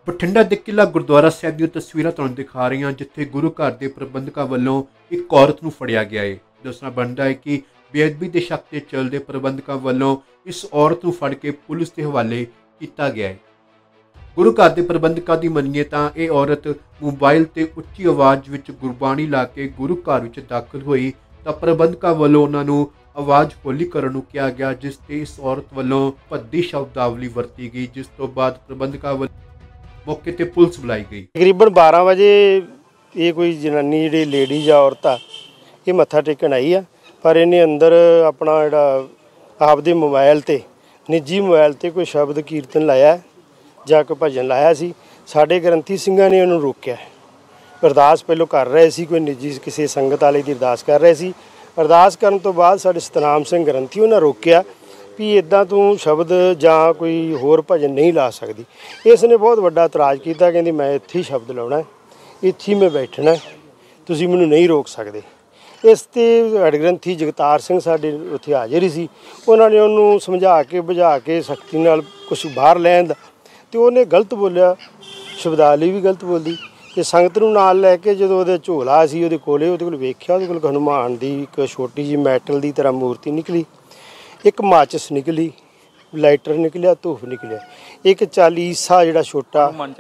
ਬਠਿੰਡਾ ਦੇ ਕਿਲ੍ਹਾ ਗੁਰਦੁਆਰਾ ਸਾਹਿਬ ਦੀਆਂ ਤਸਵੀਰਾਂ ਤੁਹਾਨੂੰ ਦਿਖਾ ਰਹੀਆਂ ਜਿੱਥੇ ਗੁਰੂ ਘਰ ਦੇ ਪ੍ਰਬੰਧਕਾਂ ਵੱਲੋਂ ਇੱਕ ਔਰਤ ਨੂੰ ਫੜਿਆ ਗਿਆ ਹੈ। ਦੱਸਣਾ ਬਣਦਾ ਹੈ ਕਿ ਬੇਅਦਬੀ ਦੇ ਸ਼ੱਕ ਤੇ ਚੱਲਦੇ ਪ੍ਰਬੰਧਕਾਂ ਵੱਲੋਂ ਇਸ ਔਰਤ ਨੂੰ ਫੜ ਕੇ ਪੁਲਿਸ ਦੇ ਹਵਾਲੇ ਕੀਤਾ ਗਿਆ ਹੈ। ਗੁਰੂ ਘਰ ਦੇ ਪ੍ਰਬੰਧਕਾਂ ਦੀ ਮੰਨੀਏ ਤਾਂ ਇਹ ਔਰਤ ਮੋਬਾਈਲ ਤੇ ਉੱਚੀ ਆਵਾਜ਼ ਵਿੱਚ ਗੁਰਬਾਣੀ ਲਾ ਕੇ ਗੁਰੂ ਘਰ ਵਿੱਚ ਦਾਖਲ ਹੋਈ ਤਾਂ ਪ੍ਰਬੰਧਕਾਂ ਵੱਲੋਂ ਉਹਨਾਂ ਨੂੰ ਆਵਾਜ਼ ਹੌਲੀ ਕਰਨ ਨੂੰ ਕਿਹਾ ਗਿਆ, ਜਿਸ ਤੇ ਇਸ ਔਰਤ ਵੱਲੋਂ ਭੱਦੀ ਸ਼ਬਦਾਵਲੀ ਵਰਤੀ ਗਈ, ਜਿਸ ਤੋਂ ਬਾਅਦ ਪ੍ਰਬੰਧਕਾਂ ਵੱਲੋਂ मौके पर पुलिस बुलाई गई। तकरीबन 12 बजे ये कोई जनानी जी लेडीज औरत आ ये मत्था टेकन आई आ पर इन्हें अंदर अपना जोड़ा आपदे मोबाइल ते निजी मोबाइल ते कोई शब्द कीर्तन लाया जां कोई भजन लाया सी। साडे ग्रंथी सिंघां ने उन्होंने रोकिया। अरदास पहलों कर रहे सी, कोई निजी किसी संगत वाले की अरदास कर रहे सी। अरदास करन तो बाद साडे सतनाम सिंह ग्रंथी उन्होंने रोकिया भी इदा तू शब्द जां कोई होर भजन नहीं ला सकती। इसने बहुत वड्डा इतराज़ किया, कहती मैं इत्थे ही शब्द लाना, इत्थे ही मैं बैठना, तुसीं मैनूं नहीं रोक सकते। इस ते हेड ग्रंथी जगतार सिंह साडे उत्थे हाज़र ही सी, उन्होंने उन्होंने समझा के बुझा के सख्ती नाल कुछ बाहर लैन दा ते उन्हें गलत बोलिया, शब्दावली भी गलत बोली ते संगत नूं नाल लैके जदों उहदे झोला सी उहदे कोले उहदे कोल वेख्या उहदे कोल हनुमान दी एक छोटी जी मैटल की तरह मूर्ति निकली, एक माचिस निकली, लाइटर निकलिया, धूफ निकलिया, एक चालीसा जिहड़ा छोटा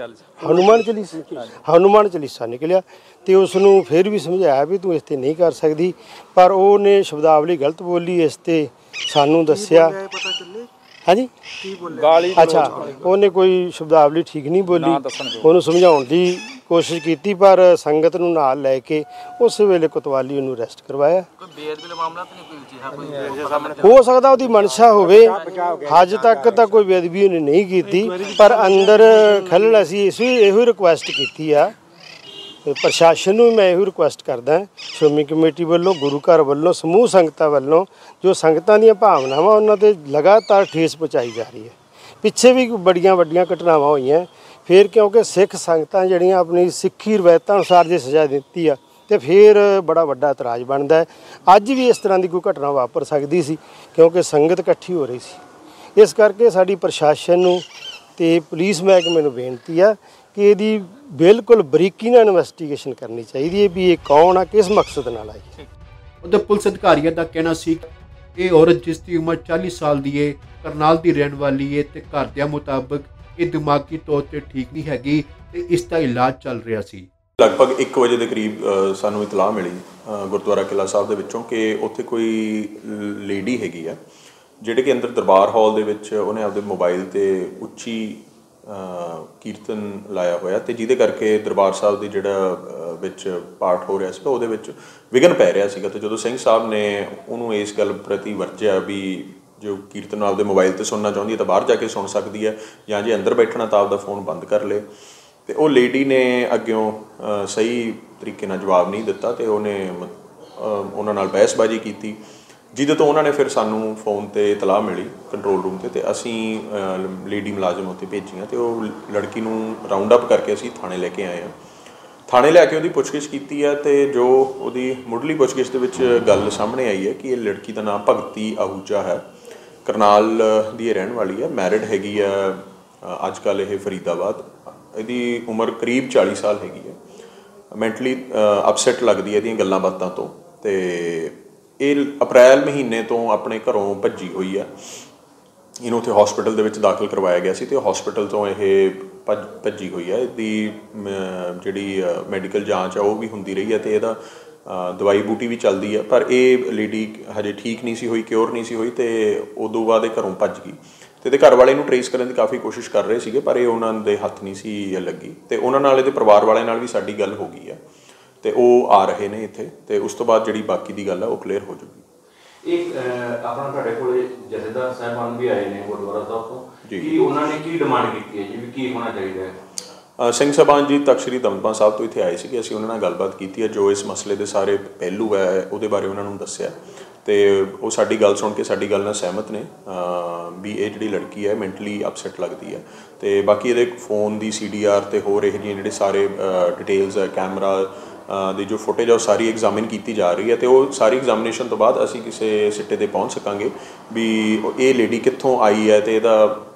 हनुमान चालीसा निकलिया तो उसनूं फिर भी समझाया भी तू इसते नहीं कर सकती, पर उहने शब्दावली गलत बोली। इसते सानूं दस्सिया हाँ जी अच्छा उन्हें कोई शब्दावली ठीक नहीं बोली, उन्होंने समझाउण दी कोशिश की पर संगत नूं नाल लैके उस वेले कोतवाली उन्होंने अरैसट करवाया। हो सकता उसकी मनशा होवे, अज तक तो कोई बेअदबी उन्हें नहीं की पर अंदर खलल असीं इहो रिक्वेस्ट की है प्रशासन में मैं यही रिक्वेस्ट करदा श्रोमणी कमेटी वालों गुरु घर वालों समूह संगतां वालों जो संगतां दीयां भावनावां उन्हां ते लगातार ठेस पहुँचाई जा रही है। पिछे भी बड़ियां वड्डियां घटनावां होईयां फिर क्योंकि सिख संगतां जिहड़ियां अपनी सिक्खी रवायतां अनुसार जे सज़ा दित्ती आ ते फिर बड़ा वड्डा इतराज़ बनदा है। अज भी इस तरह की कोई घटना वापर सकदी सी क्योंकि संगत इकट्ठी हो रही सी। इस करके साडी प्रशासन नूं ते पुलिस महकमे नूं बेनती है कि इहदी बिल्कुल बरीकी नाल इन्वेस्टिगेशन करनी चाहिए है भी ये कौन आ किस मकसद नाल आई। उधर पुलिस अधिकारियों का कहना सी ये औरत जिसकी उम्र 40 साल की है करनाल की रहने वाली है तो घरदियां मुताबिक ये दिमागी तौर पर ठीक नहीं हैगी ते इसका इलाज चल रहा सी। लगभग 1 वजे के करीब सानू इतलाह मिली गुरुद्वारा किला साहब दे विचों कि उत्थे कोई लेडी हैगी आ जिहड़े कि अंदर दरबार हॉल दे विच उहने आपदे मोबाइल ते उच्ची कीर्तन लाया होया ते जिहदे करके दरबार साहब दी जिहड़ा विच पाठ हो रहा सीगा उहदे विच विघन पै रहा सीगा। ते जदों सिंह साहब ने उहनूं इस गल प्रति वरजिया भी जो कीर्तन आपदे मोबाइल ते सुनना चाहुंदी है तां बाहर जाके सुन सकदी है जां जे अंदर बैठना तां आपदा फोन बंद कर ले। ते ओह लेडी ने अग्गों सही तरीके नाल जवाब नहीं दिता ते उहने उहनां नाल बहसबाजी कीती जिहदे तो उन्होंने फिर सानू फोन ते इतलाह मिली कंट्रोल रूम ते असीं लेडी मुलाजम उत्थे भेजियां ते ओह लड़की नूं राउंड अप करके असीं थाणे लैके आए हैं। थाणे लैके उहदी पुछगिछ कीती है ते जो उहदी मुढ़ली पुछगिछ दे विच गल सामने आई है कि ये लड़की दा नाम भगती आहूजा है, करनाल दी रहण वाली है, मैरिड हैगी है, अजकल ये फरीदाबाद, इहदी उम्र करीब 40 साल हैगी है, मैंटली अपसैट लगदी है इहदियां गल्लां बातां तो ते ये अप्रैल महीने तो अपने घरों भज्जी हुई है। इन्हों उत्थे हॉस्पिटल दे विच दाखिल करवाया गया सी ते हॉस्पिटल तो यह भज्जी हुई है। इसकी जिहड़ी मैडिकल जांच है वह भी हुंदी रही है तो यदा दवाई बूटी भी चलती है पर यह लेडी हजे ठीक नहीं सी हुई, क्योर नहीं सी हुई तो उदों बाद घरों भज गई तो घर वाले नूं ट्रेस करने की काफ़ी कोशिश कर रहे थे पर यह उन्हां दे हत्थ नहीं सी लगी तो उन्हां नाल इहदे परिवार वाले नाल भी साडी गल हो गई है तो वो आ रहे हैं इत्थे ते उस तो बाद जिहड़ी बाकी दी गल है वो क्लीयर हो जाएगी। एक अपना तुहाडे कोल जथेदार साहिबान भी आए ने गुरुद्वारा साहब तो कि उन्हां ने की डिमांड की है जी भी की होना चाहिए है। सिंह साहबान जी तख्त श्री दमदमा साहब तो इत्थे आए सी असीं उन्हां नाल गलबात कीती है जो इस मसले दे सारे पहलू है उहदे बारे उन्हां नूं दस्सिआ ते वो साडी गल सुन के साडी गल नाल सहमत ने भी ये जिहड़ी लड़की है मैंटली अपसैट लगती है ते बाकी इहदे फोन दी CDR ते होर इहो जिहे जिहड़े सारे डिटेल्स है कैमरा दी जो फुटेज है वो सारी एग्जामिन की जा रही है तो वो सारी एग्जामिनेशन तो बाद असी किसी सिट्टे ते पहुँच सकांगे भी ये लेडी कित्थों आई है तो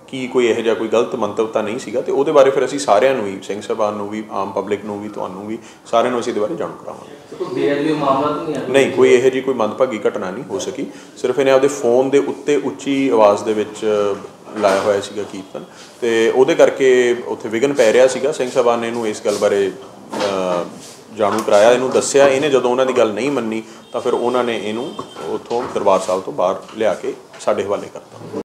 ਕੀ ਕੋਈ ਇਹੋ ਜਿਹਾ ਕੋਈ ਗਲਤ ਮੰਤਵ ਤਾਂ ਨਹੀਂ ਸੀਗਾ। ਤੇ ਉਹਦੇ ਬਾਰੇ ਫਿਰ ਅਸੀਂ ਸਾਰਿਆਂ ਨੂੰ ਵੀ, ਸਿੰਘ ਸਾਹਿਬਾਨ ਨੂੰ ਵੀ, ਆਮ ਪਬਲਿਕ ਨੂੰ ਵੀ, ਤੁਹਾਨੂੰ ਵੀ, ਸਾਰਿਆਂ ਨੂੰ ਅਸੀਂ ਇਹਦੇ ਬਾਰੇ ਜਾਣੂ ਕਰਾਵਾਂਗੇ। ਨਹੀਂ, ਕੋਈ ਇਹੋ ਜਿਹੀ ਕੋਈ ਮੰਦਭਾਗੀ ਘਟਨਾ ਨਹੀਂ ਹੋ ਸਕੀ। ਸਿਰਫ ਇਹਨੇ ਆਪਦੇ ਫੋਨ ਦੇ ਉੱਤੇ ਉੱਚੀ ਆਵਾਜ਼ ਦੇ ਵਿੱਚ ਲਾਇਆ ਹੋਇਆ ਸੀਗਾ ਕੀਰਤਨ, ਤੇ ਉਹਦੇ ਕਰਕੇ ਉੱਥੇ ਵਿਘਨ ਪੈ ਰਿਹਾ ਸੀਗਾ। ਸਿੰਘ ਸਾਹਿਬਾਨ ਨੇ ਇਹਨੂੰ ਇਸ ਗੱਲ ਬਾਰੇ ਜਾਣੂ ਕਰਾਇਆ, ਇਹਨੂੰ ਦੱਸਿਆ। ਇਹਨੇ ਜਦੋਂ ਉਹਨਾਂ ਦੀ ਗੱਲ ਨਹੀਂ ਮੰਨੀ ਤਾਂ ਫਿਰ ਉਹਨਾਂ ਨੇ ਇਹਨੂੰ ਉੱਥੋਂ ਦਰਬਾਰ ਸਾਹਿਬ ਤੋਂ ਬਾਹਰ ਲਿਆ ਕੇ ਸਾਡੇ ਹਵਾਲੇ ਕਰਤਾ।